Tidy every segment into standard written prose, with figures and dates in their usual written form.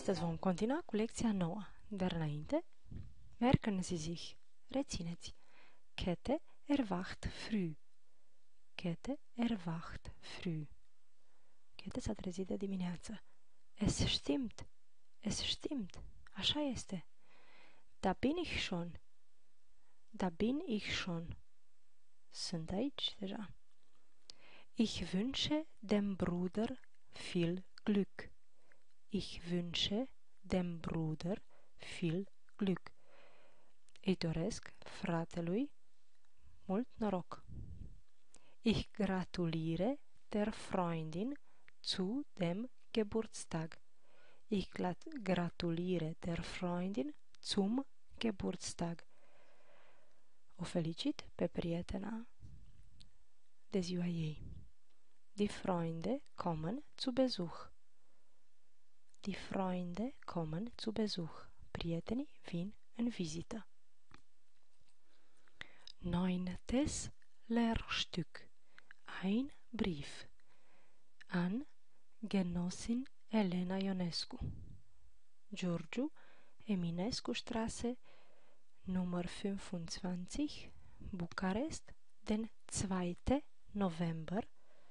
Astăzi vom continua cu lecția 9, dar înainte, merken Sie sich, rețineți. Käthe erwacht früh. Käthe erwacht früh. Käthe s-a trezit de dimineață. Es stimmt. Es stimmt. Așa este. Da bin ich schon. Da bin ich schon. Sunt aici deja. Ich wünsche dem Bruder viel Glück. Ich wünsche dem Bruder viel Glück. Îi doresc fratelui mult noroc. Ich gratuliere der Freundin zu dem Geburtstag. Ich gratuliere der Freundin zum Geburtstag. O felicit pe prietena de ziua ei. Die Freunde kommen zu Besuch. Die Freunde kommen zu Besuch. Prietenii vin în vizită. 9. Lehrstück. Ein Brief an Genossin Elena Ionescu. Giurgiu Eminescu Straße, Nummer 25, Bukarest, den 2. November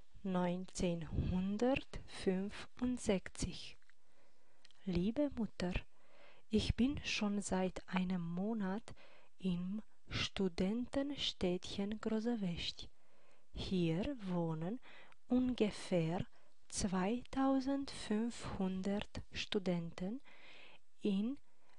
1965. Liebe Mutter, ich bin schon seit einem Monat im Studentenstädtchen Grozăvești. Hier wohnen ungefähr 2500 Studenten in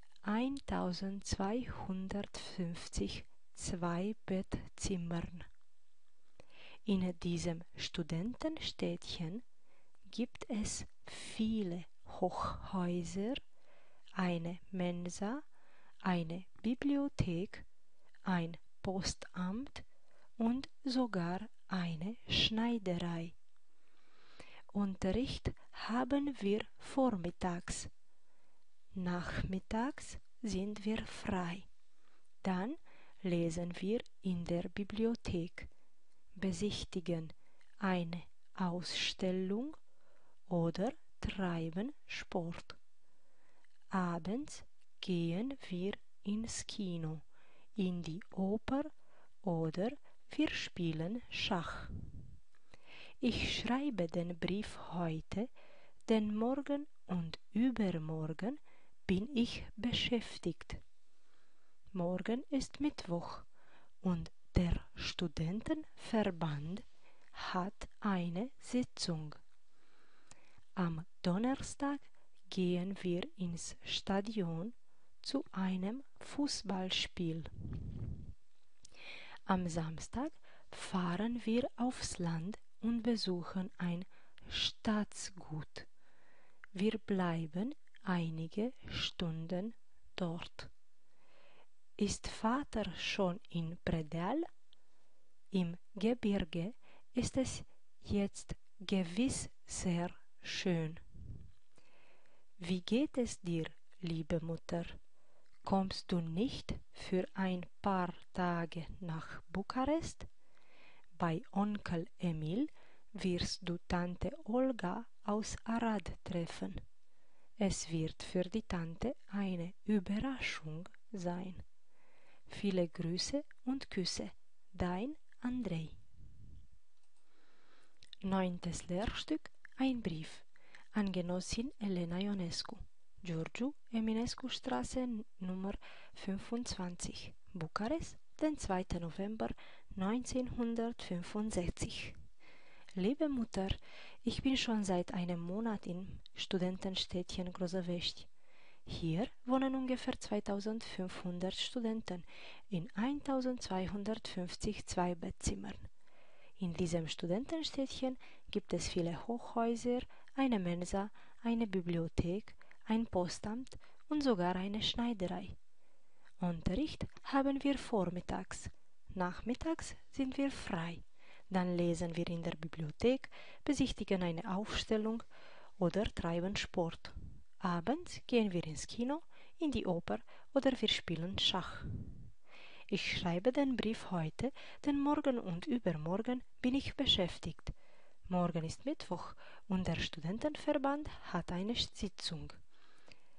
1250 Zwei-Bettzimmern. In diesem Studentenstädtchen gibt es viele Hochhäuser, eine Mensa, eine Bibliothek, ein Postamt und sogar eine Schneiderei. Unterricht haben wir vormittags. Nachmittags sind wir frei. Dann lesen wir in der Bibliothek, besichtigen eine Ausstellung oder treiben Sport. Abends gehen wir ins Kino, in die Oper oder wir spielen Schach. Ich schreibe den Brief heute, denn morgen und übermorgen bin ich beschäftigt. Morgen ist Mittwoch und der Studentenverband hat eine Sitzung. Am Donnerstag gehen wir ins Stadion zu einem Fußballspiel. Am Samstag fahren wir aufs Land und besuchen ein Staatsgut. Wir bleiben einige Stunden dort. Ist Vater schon in Predeal? Im Gebirge ist es jetzt gewiss sehr schön. Wie geht es dir, liebe Mutter? Kommst du nicht für ein paar Tage nach Bukarest? Bei Onkel Emil wirst du Tante Olga aus Arad treffen. Es wird für die Tante eine Überraschung sein. Viele Grüße und Küsse, dein Andrei. 9. Lehrstück, ein Brief an Genossin Elena Ionescu. Giurgiu Eminescu Straße, Nummer 25, Bukarest, den 2. November 1965. Liebe Mutter, ich bin schon seit einem Monat im Studentenstädtchen Grozăvești. Hier wohnen ungefähr 2500 Studenten in 1250 Zwei-Bettzimmern. In diesem Studentenstädtchen gibt es viele Hochhäuser, eine Mensa, eine Bibliothek, ein Postamt und sogar eine Schneiderei. Unterricht haben wir vormittags. Nachmittags sind wir frei. Dann lesen wir in der Bibliothek, besichtigen eine Ausstellung oder treiben Sport. Abends gehen wir ins Kino, in die Oper oder wir spielen Schach. Ich schreibe den Brief heute, denn morgen und übermorgen bin ich beschäftigt. Morgen ist Mittwoch und der Studentenverband hat eine Sitzung.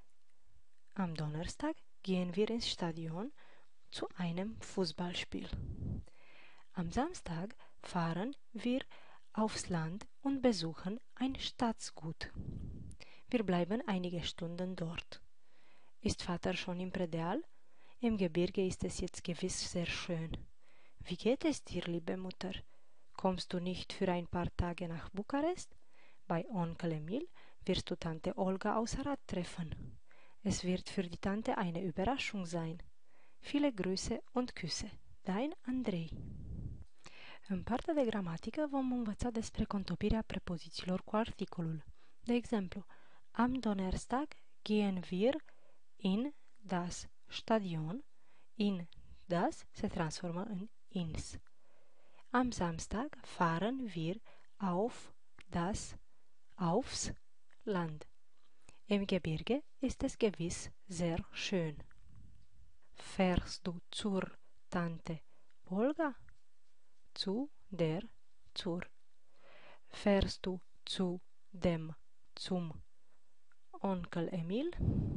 Am Donnerstag gehen wir ins Stadion zu einem Fußballspiel. Am Samstag fahren wir aufs Land und besuchen ein Staatsgut. Wir bleiben einige Stunden dort. Ist Vater schon im Prädial? Im Gebirge ist es jetzt gewiss sehr schön. Wie geht es dir, liebe Mutter? Kommst du nicht für ein paar Tage nach Bukarest? Bei Onkel Emil wirst du Tante Olga aus Arad treffen. Es wird für die Tante eine Überraschung sein. Viele Grüße und Küsse. Dein Andrei. În partea de gramatică vom învăța despre contopirea prepozițiilor cu articolul. De exemplu, am Donnerstag gehen wir in das Stadion. In das se transformă în ins. Am Samstag fahren wir aufs Land. Im Gebirge ist es gewiss sehr schön. Fährst du zur Tante Olga? Zur. Fährst du zum Onkel Emil?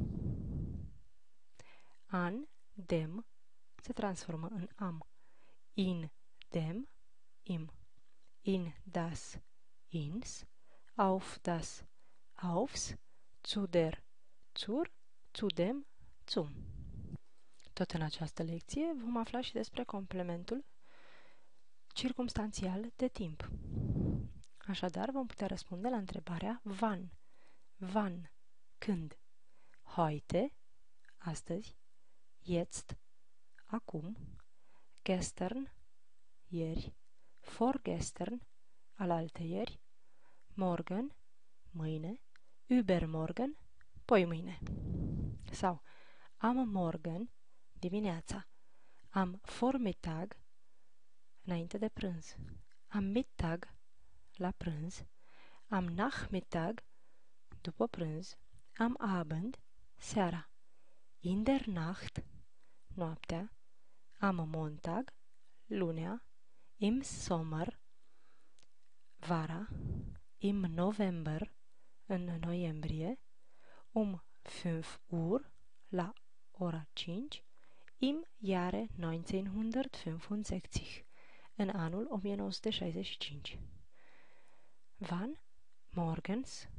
An dem se transformă în am. In dem, im. In das, ins. Auf das, aufs. Zu der, zur. Zu dem, zum. Tot în această lecție vom afla și despre complementul circumstanțial de timp. Așadar, vom putea răspunde la întrebarea wann, când. Heute, astăzi. Jetzt, acum. Gestern, ieri. Vorgestern, alaltăieri. Morgen, mâine. Übermorgen, poimâine. Sau am morgen, dimineața. Am Vormittag, înainte de prânz. Am Mittag, la prânz. Am Nachmittag, după prânz. Am Abend, seara. In der Nacht, noaptea. Am Montag, lunea. Im Sommer, vara. Im November, în noiembrie. 5 Uhr, la ora 5. Im Jahre 1965, în anul 1965. Wann? Morgens,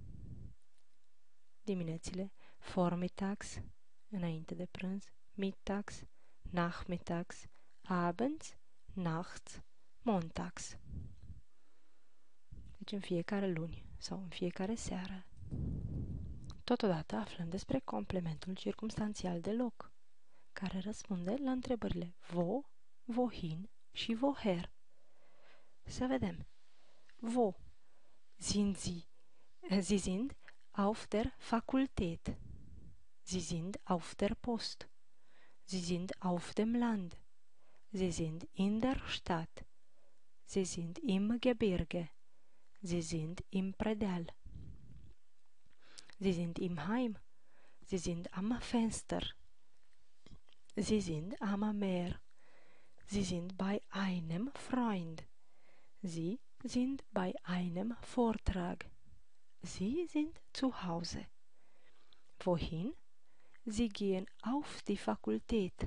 diminețile. Vormittags, înainte de prânz. Mittags, nachmittags. Abends, nachts, montags. Deci în fiecare luni sau în fiecare seară. Totodată aflăm despre complementul circumstanțial de loc, care răspunde la întrebările wo, wohin și woher. Să vedem. Wo sind Sie? Sie sind auf der Fakultät. Sie sind auf der Post. Sie sind auf dem Land. Sie sind in der Stadt. Sie sind im Gebirge. Sie sind im Prädial. Sie sind im Heim. Sie sind am Fenster. Sie sind am Meer. Sie sind bei einem Freund. Sie sind bei einem Vortrag. Sie sind zu Hause. Wohin? Sie gehen auf die Fakultät.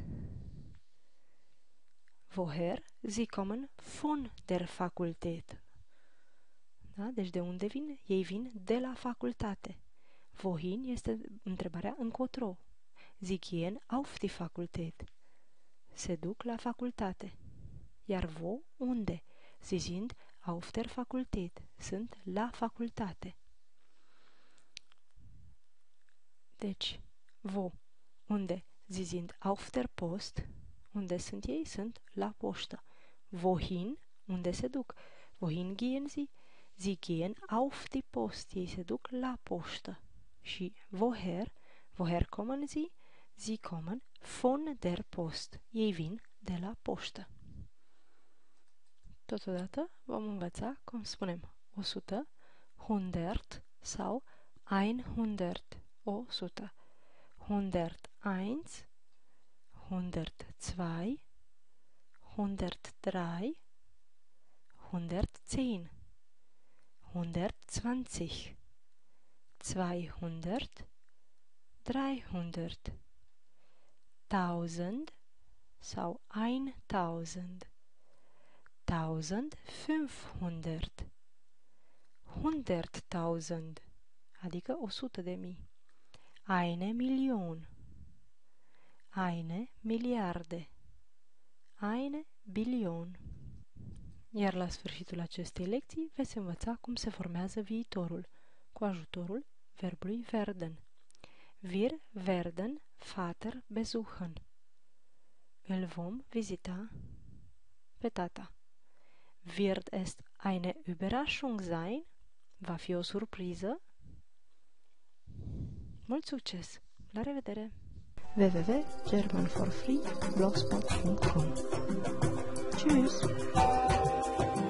Woher? Sie kommen von der Fakultät. Da? Deci de unde vin? Ei vin de la facultate. Wohin este întrebarea încotro. Sie gehen auf die Fakultät. Se duc la facultate. Iar wo? Unde? Sie sind auf der Fakultät. Sunt la facultate. Deci, wo? Unde? Sie sind auf der Post. Unde sunt ei? Sunt la poștă. Wohin? Unde se duc? Wohin gehen sie? Sie gehen auf die Post. Ei se duc la poștă. Și woher? Woher kommen sie? Sie kommen von der Post. Ei vin de la poștă. Totodată vom învăța cum spunem 100, 100 sau 100, 100. 101, 102, 103, 110, 120, 200, 300, 1000 sau 1000, 1500, 100.000, adică 100.000, eine Million, eine Milliarde, eine Billion. Iar la sfârșitul acestei lecții veți învăța cum se formează viitorul cu ajutorul verbului werden. Wir werden Vater besuchen. Îl vom vizita pe tata. Wird es eine Überraschung sein? Va fi o surpriză? Mult succes! La revedere! www.germanforfree.blogspot.com Tschüss!